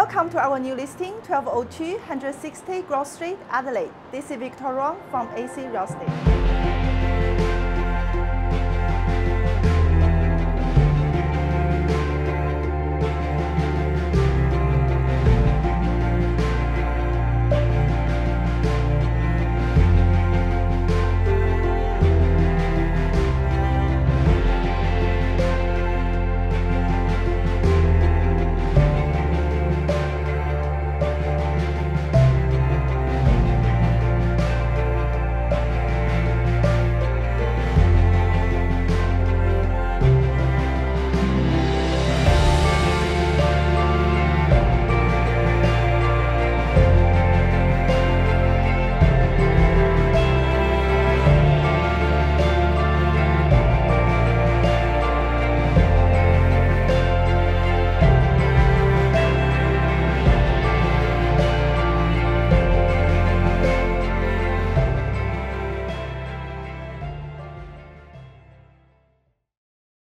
Welcome to our new listing, 1202 160 Grove Street, Adelaide. This is Victor Wong from AC Real Estate.